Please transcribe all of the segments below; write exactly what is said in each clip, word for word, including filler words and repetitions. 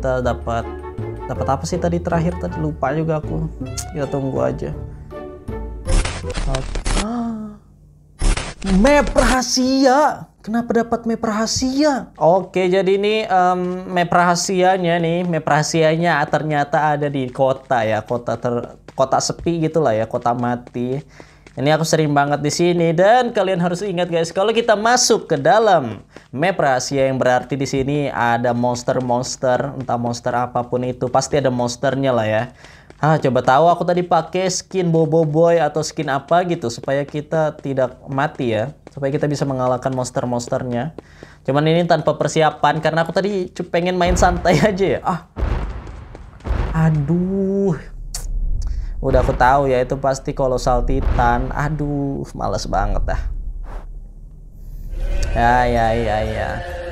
kita dapat dapat apa sih tadi terakhir tadi lupa juga aku. Kita tunggu aja. Ah. Map rahasia. Kenapa dapat map rahasia? Oke, jadi ini um, map rahasianya nih, map rahasianya ternyata ada di kota ya, kota ter, kota sepi gitulah ya, kota mati. Ini aku sering banget di sini dan kalian harus ingat guys, kalau kita masuk ke dalam map rahasia yang berarti di sini ada monster-monster, entah monster apapun itu, pasti ada monsternya lah ya. Ah, coba tahu aku tadi pakai skin Bobo Boy atau skin apa gitu supaya kita tidak mati ya, supaya kita bisa mengalahkan monster-monsternya. Cuman ini tanpa persiapan karena aku tadi pengen main santai aja ya. Ah, aduh, udah aku tahu ya itu pasti Colossal Titan. Aduh, males banget dah. Ya ya ya ya.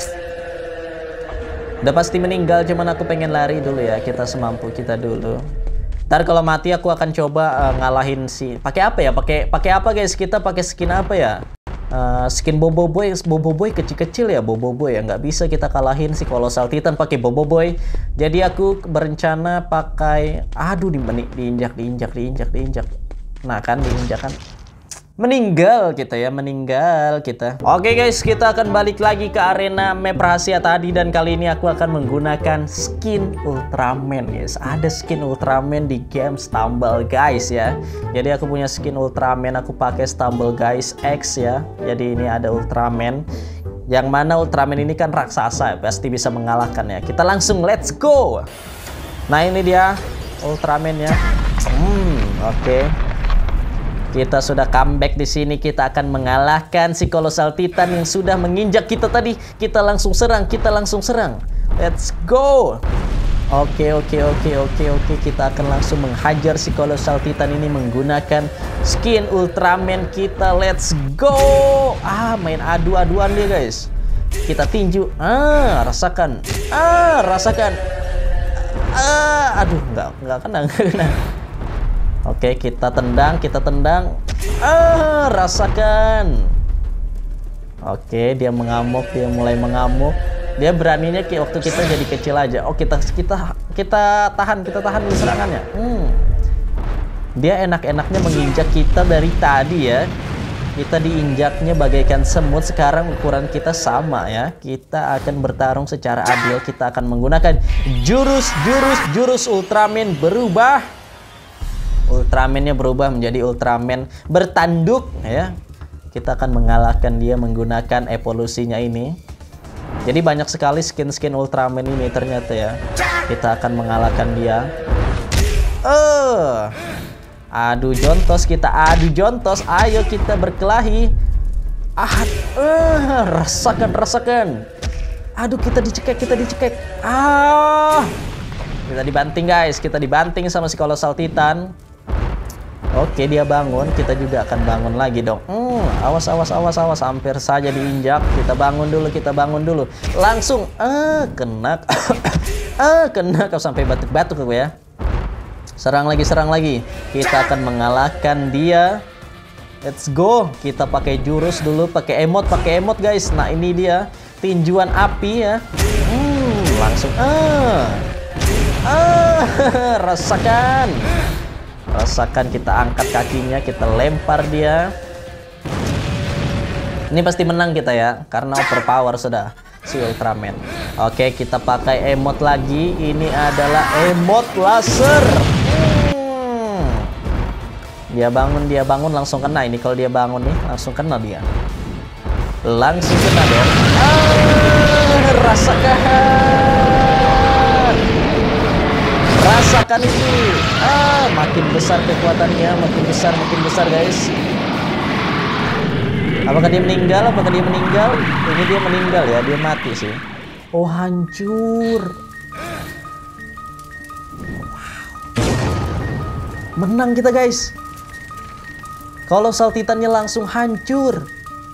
Udah pasti meninggal, cuman aku pengen lari dulu ya. Kita semampu kita dulu. Ntar kalau mati aku akan coba uh, ngalahin si. Pakai apa ya? Pakai pakai apa guys? Kita pakai skin apa ya? Uh, skin Bobo Boy, Bobo Boy kecil-kecil ya, Bobo Boy ya. Nggak bisa kita kalahin si Colossal Titan pakai Bobo Boy. Jadi aku berencana pakai. Aduh, di diinjak, diinjak, diinjak, diinjak. Nah kan diinjak kan. Meninggal kita ya, meninggal kita. Oke guys, kita akan balik lagi ke arena map rahasia tadi dan kali ini aku akan menggunakan skin Ultraman guys. Ada skin Ultraman di game Stumble Guys ya. Jadi aku punya skin Ultraman, aku pakai Stumble Guys X ya. Jadi ini ada Ultraman. Yang mana Ultraman ini kan raksasa ya, pasti bisa mengalahkan ya. Kita langsung let's go. Nah ini dia Ultraman ya. Hmm, oke. Okay. Kita sudah comeback di sini. Kita akan mengalahkan si Colossal Titan yang sudah menginjak kita tadi. Kita langsung serang, kita langsung serang. Let's go. Oke, oke, oke, oke, oke. Kita akan langsung menghajar si Colossal Titan ini menggunakan skin Ultraman kita. Let's go. Ah, main adu-aduan dia guys. Kita tinju. Ah, rasakan. Ah, rasakan. Ah, aduh, nggak, nggak kena, nggak kena. Oke, kita tendang, kita tendang. Ah, rasakan. Oke, dia mengamuk, dia mulai mengamuk. Dia beraninya kayak waktu kita jadi kecil aja. Oh, kita kita kita tahan, kita tahan dulu serangannya. Hmm. Dia enak-enaknya menginjak kita dari tadi ya. Kita diinjaknya bagaikan semut. Sekarang ukuran kita sama ya. Kita akan bertarung secara adil. Kita akan menggunakan jurus, jurus, jurus Ultraman berubah. Ultramannya berubah menjadi Ultraman bertanduk ya. Kita akan mengalahkan dia menggunakan evolusinya ini. Jadi banyak sekali skin-skin Ultraman ini ternyata ya. Kita akan mengalahkan dia. Eh, adu jontos kita, adu jontos. Ayo kita berkelahi. Ah, eh, rasakan, rasakan. Aduh, kita dicekek, kita dicekek. Ah, kita dibanting guys, kita dibanting sama si Colossal Titan. Oke, dia bangun, kita juga akan bangun lagi dong. Hmm, awas, awas, awas, awas, hampir saja diinjak. Kita bangun dulu, kita bangun dulu. Langsung, ah, kena, ah, kena, kau sampai batuk-batuk aku ya. Serang lagi, serang lagi. Kita akan mengalahkan dia. Let's go. Kita pakai jurus dulu, pakai emot, pakai emot guys. Nah ini dia tinjuan api ya. Hmm, langsung, ah, ah, rasakan. Rasakan, kita angkat kakinya, kita lempar dia. Ini pasti menang kita ya, karena overpower sudah si Ultraman. Oke, kita pakai emot lagi. Ini adalah emot laser. Hmm. Dia bangun, dia bangun langsung kena. Ini kalau dia bangun nih, langsung kena dia. Langsung kena dong. Ah, rasakan. Rasakan ini. Ah, makin besar kekuatannya, makin besar, makin besar guys. Apakah dia meninggal? Apakah dia meninggal? Ini dia meninggal ya, dia mati sih. Oh, hancur. Menang kita guys. Colossal Titannya langsung hancur.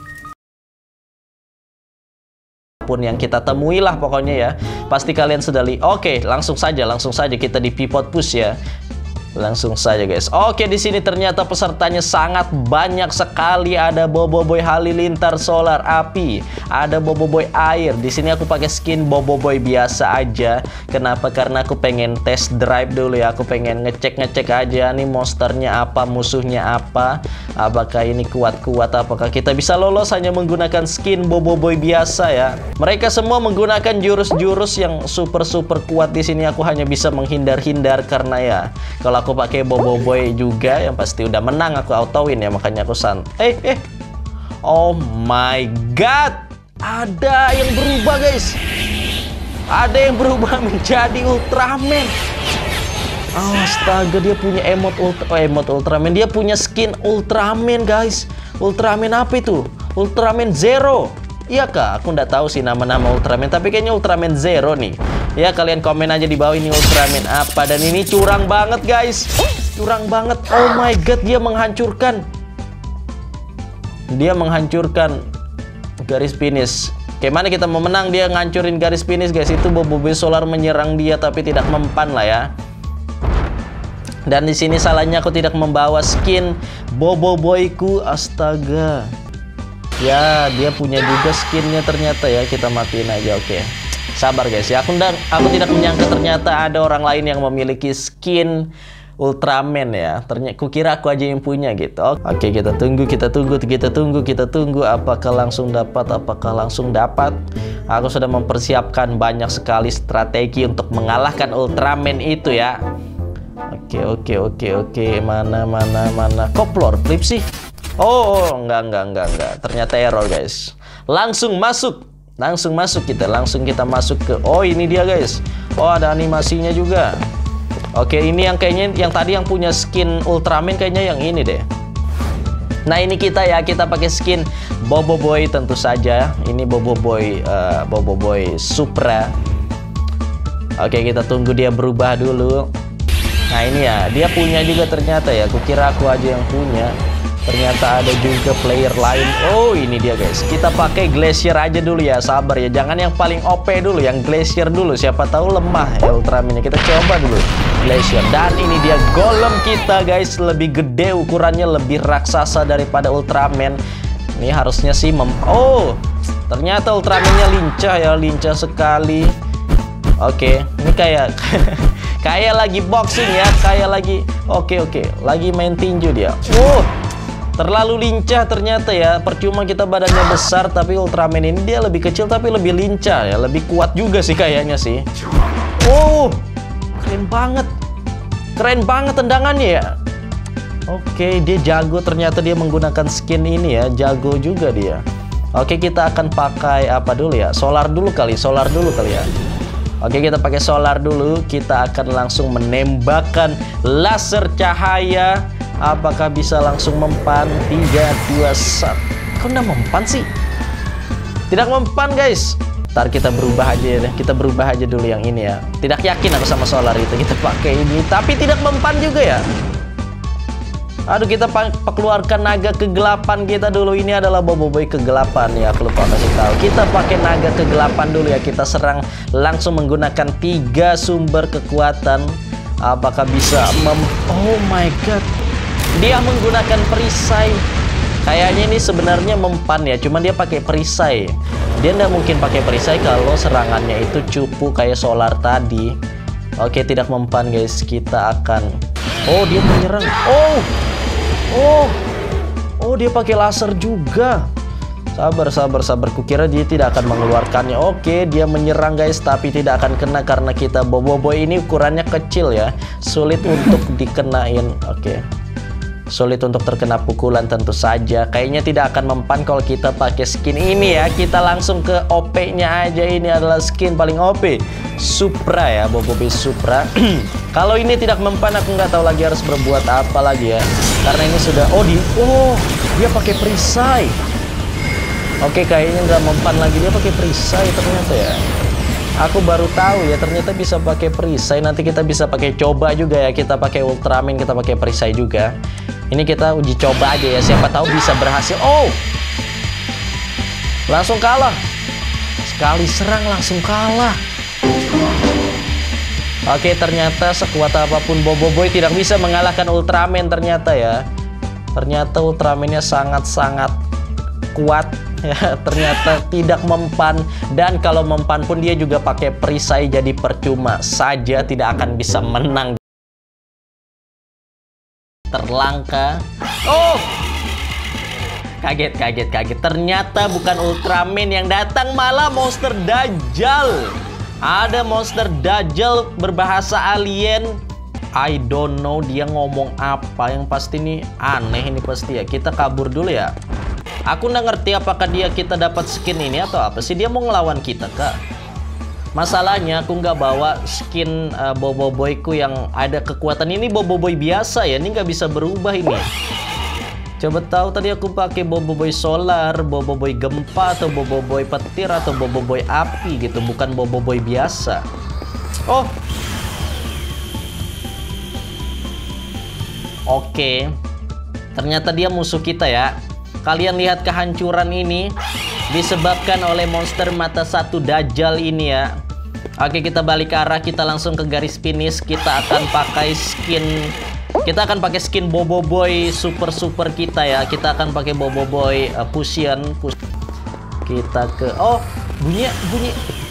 Pun yang kita temui lah pokoknya ya. Pasti kalian sudah lihat. Oke, langsung saja, langsung saja kita di pivot push ya. Langsung saja guys. Oke, di sini ternyata pesertanya sangat banyak sekali. Ada Boboiboy Halilintar Solar Api, ada Boboiboy Air. Di sini aku pakai skin Boboiboy biasa aja. Kenapa? Karena aku pengen test drive dulu ya. Aku pengen ngecek-ngecek aja nih monsternya apa, musuhnya apa. Apakah ini kuat-kuat? Apakah kita bisa lolos hanya menggunakan skin Boboiboy biasa ya? Mereka semua menggunakan jurus-jurus yang super-super kuat. Di sini aku hanya bisa menghindar-hindar karena ya kalau aku pakai Boboiboy juga yang pasti udah menang aku auto-win ya, makanya aku san. Eh eh. Oh my god. Ada yang berubah guys. Ada yang berubah menjadi Ultraman. Oh, astaga, dia punya emot ultra, oh, emot Ultraman. Dia punya skin Ultraman guys. Ultraman apa itu? Ultraman Zero. Iya kak, aku nggak tahu sih nama-nama Ultraman, tapi kayaknya Ultraman Zero nih. Ya kalian komen aja di bawah ini Ultraman apa. Dan ini curang banget guys. Curang banget. Oh my god, dia menghancurkan. Dia menghancurkan garis finish. Gimana kita mau menang dia ngancurin garis finish guys. Itu Boboiboy Solar menyerang dia tapi tidak mempan lah ya. Dan di sini salahnya aku tidak membawa skin Boboiboyku. Astaga. Ya, dia punya juga skinnya ternyata ya. Kita matiin aja, oke. Sabar guys ya. Aku, aku tidak menyangka ternyata ada orang lain yang memiliki skin Ultraman ya. Ternyata kukira aku aja yang punya gitu. Oke, kita tunggu, kita tunggu, kita tunggu, kita tunggu. Apakah langsung dapat? Apakah langsung dapat? Aku sudah mempersiapkan banyak sekali strategi untuk mengalahkan Ultraman itu ya. Oke, oke, oke, oke. Mana, mana, mana. Koplor, flip sih. Oh, enggak, enggak, enggak, enggak. Ternyata error guys. Langsung masuk. Langsung masuk kita. Langsung kita masuk ke... Oh, ini dia guys. Oh, ada animasinya juga. Oke, ini yang kayaknya... Yang tadi yang punya skin Ultraman kayaknya yang ini deh. Nah, ini kita ya. Kita pakai skin Boboiboy tentu saja. Ini Boboiboy... Uh, Boboiboy Supra. Oke, kita tunggu dia berubah dulu. Nah, ini ya. Dia punya juga ternyata ya. Kukira aku aja yang punya. Ternyata ada juga player lain. Oh, ini dia guys. Kita pakai Glacier aja dulu ya. Sabar ya. Jangan yang paling O P dulu. Yang Glacier dulu. Siapa tahu lemah ya Ultraman-nya. Kita coba dulu Glacier. Dan ini dia Golem kita guys. Lebih gede ukurannya. Lebih raksasa daripada Ultraman. Ini harusnya sih mem... Oh, ternyata Ultraman-nya lincah ya. Lincah sekali. Oke. Ini kayak... kayak lagi boxing ya. Kayak lagi... Oke, oke. Lagi main tinju dia. Oh, terlalu lincah ternyata ya. Percuma kita badannya besar, tapi Ultraman ini dia lebih kecil tapi lebih lincah ya. Lebih kuat juga sih kayaknya sih. Oh, keren banget. Keren banget tendangannya ya. Oke, dia jago ternyata. Dia menggunakan skin ini ya. Jago juga dia. Oke, kita akan pakai apa dulu ya? Solar dulu kali. Solar dulu kali ya. Oke, kita pakai solar dulu. Kita akan langsung menembakkan laser cahaya. Apakah bisa langsung mempan? Tiga, dua, satu. Kok nggak mempan sih? Tidak mempan guys. Ntar kita berubah aja deh. Kita berubah aja dulu yang ini ya. Tidak yakin aku sama solar itu. Kita pakai ini. Tapi tidak mempan juga ya. Aduh, kita keluarkan naga kegelapan kita dulu. Ini adalah Boboiboy kegelapan ya. Aku lupa kasih tahu. Kita pakai naga kegelapan dulu ya. Kita serang langsung menggunakan tiga sumber kekuatan. Apakah bisa mem... Oh my god. Dia menggunakan perisai. Kayaknya ini sebenarnya mempan ya. Cuman dia pakai perisai. Dia nggak mungkin pakai perisai kalau serangannya itu cupu kayak solar tadi. Oke, tidak mempan guys. Kita akan... Oh, dia menyerang. Oh. Oh. Oh, dia pakai laser juga. Sabar, sabar, sabar. Kukira dia tidak akan mengeluarkannya. Oke, dia menyerang guys. Tapi tidak akan kena karena kita Boboiboy ini ukurannya kecil ya. Sulit untuk dikenain. Oke. Sulit untuk terkena pukulan tentu saja. Kayaknya tidak akan mempan kalau kita pakai skin ini ya. Kita langsung ke O P-nya aja. Ini adalah skin paling O P. Supra ya, Boboiboy Supra. Kalau ini tidak mempan, aku nggak tahu lagi harus berbuat apa lagi ya. Karena ini sudah... Oh, di... Oh, dia pakai perisai. Oke, kayaknya nggak mempan lagi. Dia pakai perisai ternyata ya. Aku baru tahu ya, ternyata bisa pakai perisai. Nanti kita bisa pakai coba juga ya. Kita pakai Ultraman, kita pakai perisai juga. Ini kita uji coba aja ya. Siapa tahu bisa berhasil. Oh, langsung kalah. Sekali serang langsung kalah. Oke, ternyata sekuat apapun Bobo Boy tidak bisa mengalahkan Ultraman ternyata ya. Ternyata Ultramannya sangat-sangat kuat ya. Ternyata tidak mempan, dan kalau mempan pun dia juga pakai perisai, jadi percuma saja, tidak akan bisa menang. Terlangka. Oh, kaget kaget kaget. Ternyata bukan Ultraman yang datang, malah monster Dajjal. Ada monster Dajjal berbahasa alien. I don't know dia ngomong apa, yang pasti ini aneh ini pasti ya. Kita kabur dulu ya. Aku nggak ngerti apakah dia kita dapat skin ini atau apa sih. Dia mau ngelawan kita kak. Masalahnya aku nggak bawa skin uh, Bobo Boyku yang ada kekuatan. Ini Bobo Boy biasa ya, ini nggak bisa berubah ini. Coba tahu tadi aku pakai Bobo Boy solar, Bobo Boy gempa, atau Bobo Boy petir, atau Bobo Boy api gitu, bukan Bobo Boy biasa. Oh, oke, ternyata dia musuh kita ya. Kalian lihat kehancuran ini disebabkan oleh monster mata satu Dajjal ini ya. Oke, kita balik arah, kita langsung ke garis finish. Kita akan pakai skin, kita akan pakai skin Bobo Boy super super kita ya. Kita akan pakai Bobo Boy uh, Fusion. Push. Kita ke, oh bunyi bunyi.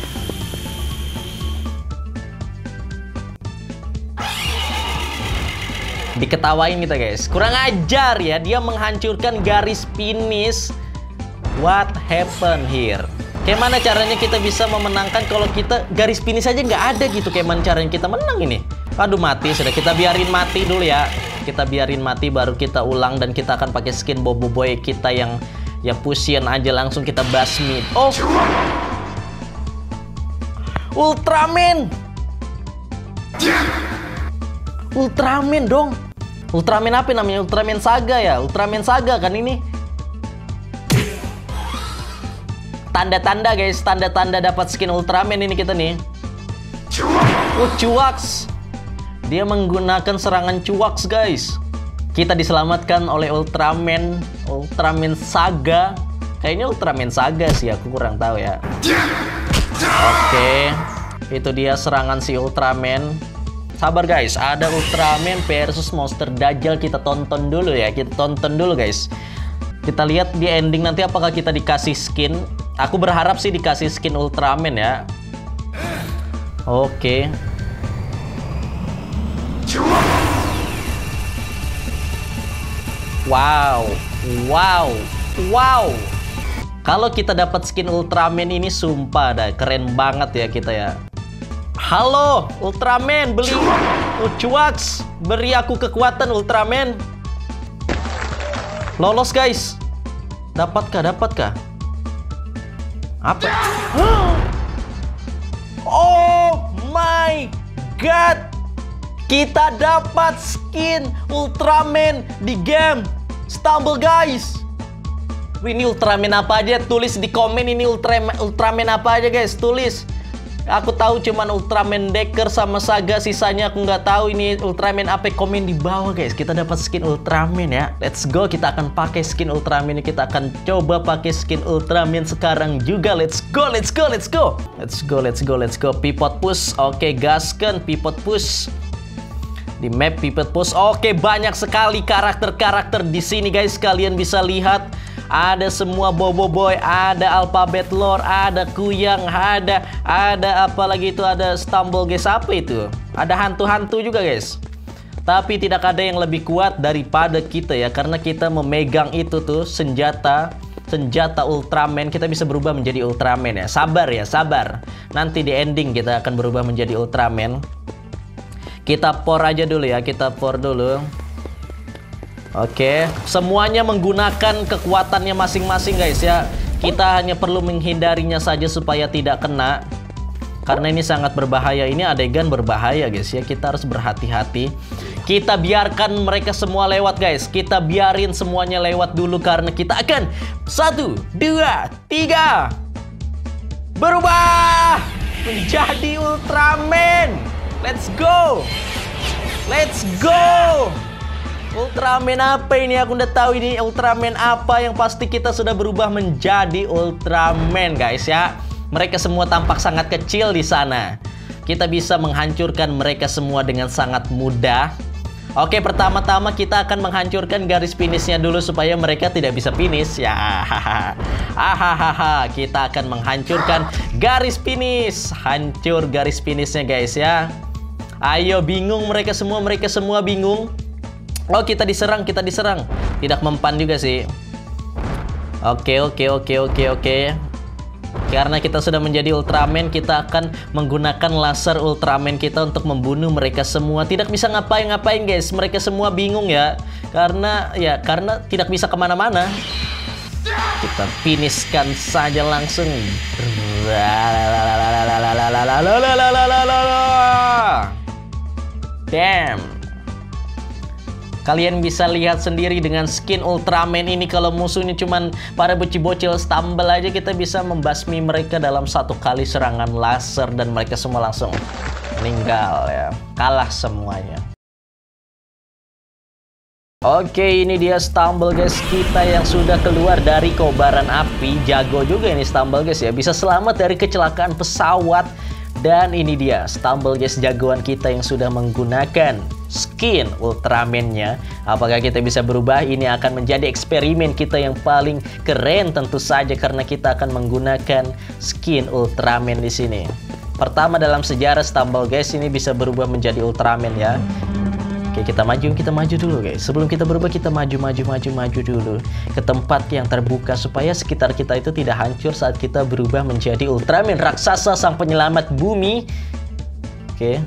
Diketawain kita guys, kurang ajar ya, dia menghancurkan garis finish. What happened here? Kayak mana caranya kita bisa memenangkan kalau kita garis finish aja nggak ada gitu? Kayak mana caranya kita menang ini? Aduh, mati sudah, kita biarin mati dulu ya. Kita biarin mati baru kita ulang, dan kita akan pakai skin Bobo Boy kita yang yang fusion aja, langsung kita basmi. Oh, Ultraman, Ultraman dong. Ultraman apa namanya? Ultraman Saga ya? Ultraman Saga kan ini? Tanda-tanda guys, tanda-tanda dapat skin Ultraman ini kita nih. Oh, Cuaks. Dia menggunakan serangan Cuaks guys. Kita diselamatkan oleh Ultraman, Ultraman Saga. Kayaknya Ultraman Saga sih, aku kurang tahu ya. Oke, itu dia serangan si Ultraman. Sabar guys, ada Ultraman versus monster Dajjal. Kita tonton dulu ya, kita tonton dulu guys. Kita lihat di ending nanti apakah kita dikasih skin. Aku berharap sih dikasih skin Ultraman ya. Oke. Wow, wow, wow. Kalau kita dapat skin Ultraman ini sumpah dah keren banget ya kita ya. Halo Ultraman, beli Cuaks, beri aku kekuatan Ultraman. Lolos guys. Dapatkah, dapatkah? Apa? Oh my god, kita dapat skin Ultraman di game Stumble guys. Ini Ultraman apa aja? Tulis di komen ini Ultraman, Ultraman apa aja guys, tulis. Aku tahu cuman Ultraman Decker sama Saga, sisanya aku nggak tahu ini Ultraman apa. Komen di bawah guys. Kita dapat skin Ultraman ya. Let's go, kita akan pakai skin Ultraman. Kita akan coba pakai skin Ultraman sekarang juga. Let's go, let's go, let's go. Let's go, let's go, let's go. Pivot push. Oke, gaskan pivot push. Di map pivot push. Oke, banyak sekali karakter-karakter di sini guys. Kalian bisa lihat. Ada semua Bobo Boy, ada Alphabet Lore, ada Kuyang, ada ada apa lagi itu, ada Stumble guys, apa itu? Ada hantu-hantu juga guys. Tapi tidak ada yang lebih kuat daripada kita ya, karena kita memegang itu tuh senjata senjata Ultraman. Kita bisa berubah menjadi Ultraman ya. Sabar ya, sabar. Nanti di ending kita akan berubah menjadi Ultraman. Kita pour aja dulu ya, kita pour dulu. Oke, semuanya menggunakan kekuatannya masing-masing guys ya. Kita hanya perlu menghindarinya saja supaya tidak kena, karena ini sangat berbahaya. Ini adegan berbahaya guys ya. Kita harus berhati-hati. Kita biarkan mereka semua lewat guys. Kita biarin semuanya lewat dulu, karena kita akan satu, dua, tiga berubah menjadi Ultraman. Let's go, let's go. Ultraman apa ini? Aku udah tahu ini Ultraman apa. Yang pasti kita sudah berubah menjadi Ultraman guys ya. Mereka semua tampak sangat kecil di sana. kita bisa menghancurkan mereka semua dengan sangat mudah. Oke, pertama-tama kita akan menghancurkan garis finishnya dulu supaya mereka tidak bisa finish. Ya, hahaha. Kita akan menghancurkan garis finish. Hancur garis finishnya guys ya. Ayo, bingung mereka semua, mereka semua bingung. Oh, kita diserang, kita diserang. Tidak mempan juga sih. Oke, oke, oke, oke, oke. Karena kita sudah menjadi Ultraman, kita akan menggunakan laser Ultraman kita untuk membunuh mereka semua. Tidak bisa ngapain-ngapain guys, mereka semua bingung ya. Karena ya karena tidak bisa kemana-mana. Kita finishkan saja langsung. Damn. Kalian bisa lihat sendiri dengan skin Ultraman ini, kalau musuhnya cuman para bocil-bocil stumble aja, kita bisa membasmi mereka dalam satu kali serangan laser dan mereka semua langsung meninggal ya. Kalah semuanya. Oke, ini dia Stumble guys kita yang sudah keluar dari kobaran api. Jago juga ini Stumble guys ya, bisa selamat dari kecelakaan pesawat. Dan ini dia Stumble guys, jagoan kita yang sudah menggunakan skin Ultraman-nya. Apakah kita bisa berubah? Ini akan menjadi eksperimen kita yang paling keren tentu saja, karena kita akan menggunakan skin Ultraman di sini. Pertama dalam sejarah Stumble guys ini bisa berubah menjadi Ultraman ya. Oke, kita maju, kita maju dulu guys. Sebelum kita berubah, kita maju, maju, maju, maju dulu ke tempat yang terbuka supaya sekitar kita itu tidak hancur saat kita berubah menjadi Ultraman raksasa sang penyelamat bumi. Oke.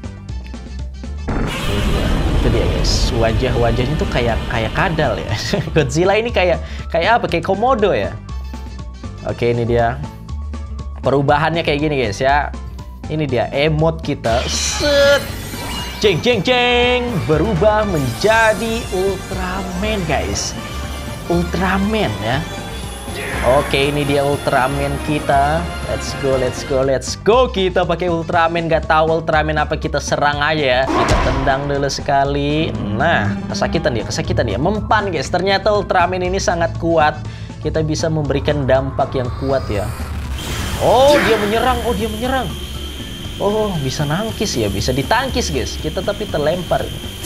Itu dia guys. Wajah-wajahnya tuh kayak kayak kadal ya. Godzilla ini kayak kayak apa? Kayak komodo ya. Oke, ini dia. Perubahannya kayak gini guys ya. Ini dia emote kita. Set. Jeng jeng jeng, berubah menjadi Ultraman guys. Ultraman ya. Oke, ini dia Ultraman kita. Let's go, let's go, let's go. Kita pakai Ultraman, gak tahu Ultraman apa, kita serang aja ya. Kita tendang dulu sekali. Nah, kesakitan dia, kesakitan dia. Mempan guys. Ternyata Ultraman ini sangat kuat. Kita bisa memberikan dampak yang kuat ya. Oh, dia menyerang. Oh, dia menyerang. Oh, bisa nangkis ya, bisa ditangkis guys. Kita tapi terlempar.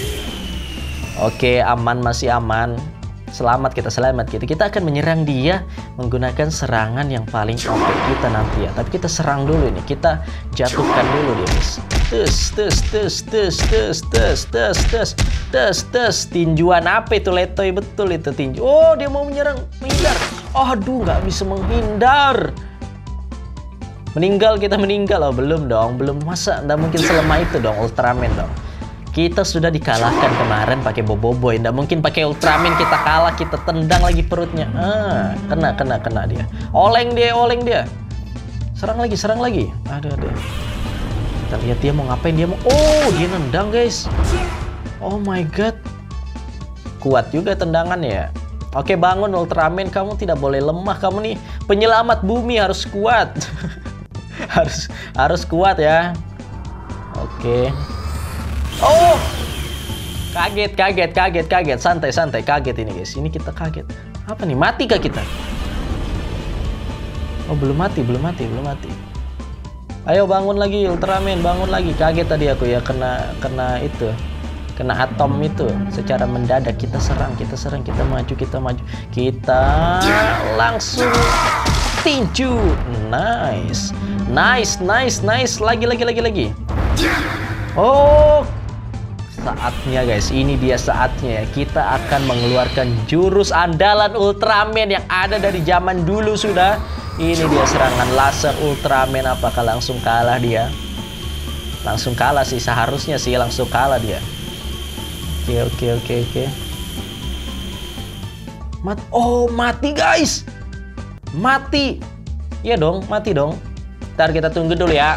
Oke, aman, masih aman. Selamat kita, selamat kita. Kita akan menyerang dia menggunakan serangan yang paling O P kita nanti ya. Tapi kita serang dulu ini. Kita jatuhkan dulu dia guys. Tes, tes, tes, tes, tes, tes, tes, tes, tes, tes. Tinjuan apa itu, letoy betul itu tinju. Oh, dia mau menyerang, menghindar. Oh, aduh, nggak bisa menghindar. Meninggal, kita meninggal. Oh, belum dong, belum. Masa nggak mungkin selemah itu dong Ultraman dong. Kita sudah dikalahkan kemarin pakai Boboiboy. Nggak mungkin pakai Ultraman kita kalah, kita tendang lagi perutnya. Ah, kena, kena, kena dia. Oleng dia, oleng dia. Serang lagi, serang lagi. Aduh, aduh. Kita lihat dia mau ngapain, dia mau. Oh, dia nendang guys. Oh my god. Kuat juga tendangannya ya. Oke, bangun Ultraman, kamu tidak boleh lemah. Kamu nih penyelamat bumi, harus kuat. harus harus kuat ya. Oke. Oh, kaget kaget kaget kaget santai santai kaget ini guys. Ini kita kaget. Apa nih, mati kah kita? Oh, belum mati, belum mati, belum mati. Ayo bangun lagi Ultraman, bangun lagi. Kaget tadi aku ya, kena kena itu, kena atom itu secara mendadak. Kita serang, kita serang, kita maju, kita maju, kita langsung tinju. Nice, nice, nice, nice. Lagi, lagi, lagi, lagi. Oh, saatnya guys. Ini dia saatnya. Kita akan mengeluarkan jurus andalan Ultraman yang ada dari zaman dulu sudah. Ini dia serangan laser Ultraman. Apakah langsung kalah dia? Langsung kalah sih, seharusnya sih langsung kalah dia. Oke, oke, oke, oke. Mat oh, mati guys. Mati. Iya dong, mati dong. Ntar kita tunggu dulu ya.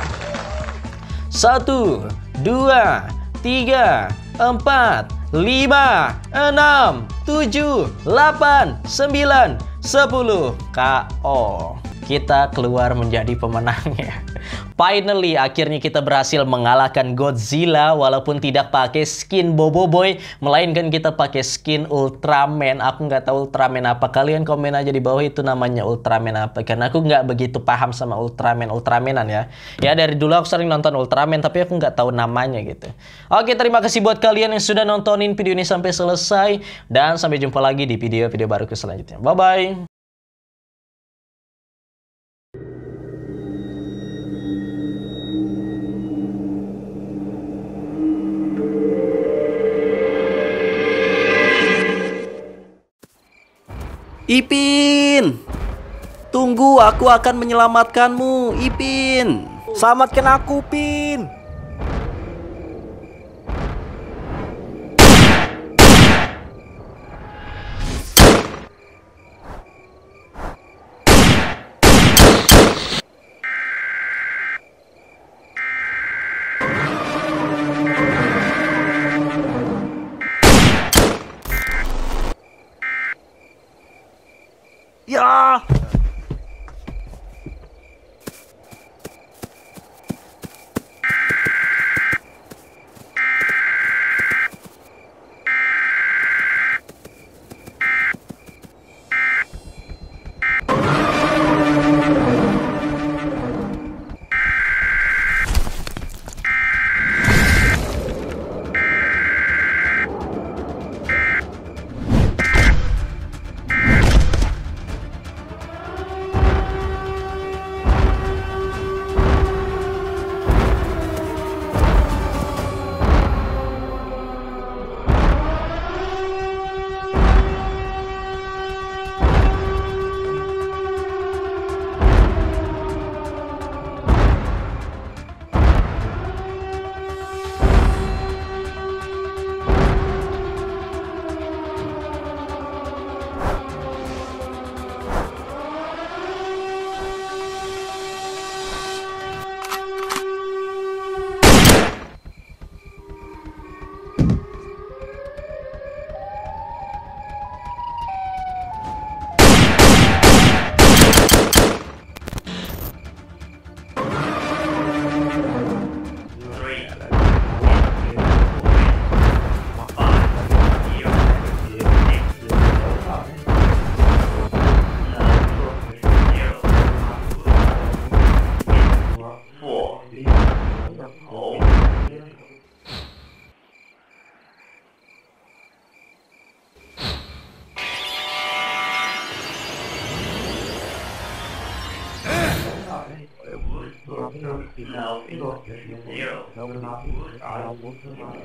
Satu, dua, tiga, empat, lima, enam, tujuh, delapan, sembilan, sepuluh. K O kita keluar menjadi pemenangnya. Finally, akhirnya kita berhasil mengalahkan Godzilla walaupun tidak pakai skin Bobo Boy, melainkan kita pakai skin Ultraman. Aku nggak tahu Ultraman apa. Kalian komen aja di bawah itu namanya Ultraman apa, karena aku nggak begitu paham sama Ultraman Ultramanan ya. Ya dari dulu aku sering nonton Ultraman tapi aku nggak tahu namanya gitu. Oke, terima kasih buat kalian yang sudah nontonin video ini sampai selesai, dan sampai jumpa lagi di video-video baruku selanjutnya. Bye bye. Ipin, tunggu, aku akan menyelamatkanmu, Ipin. Selamatkan aku, Pin. Ya.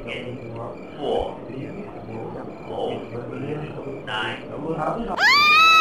Four, nine,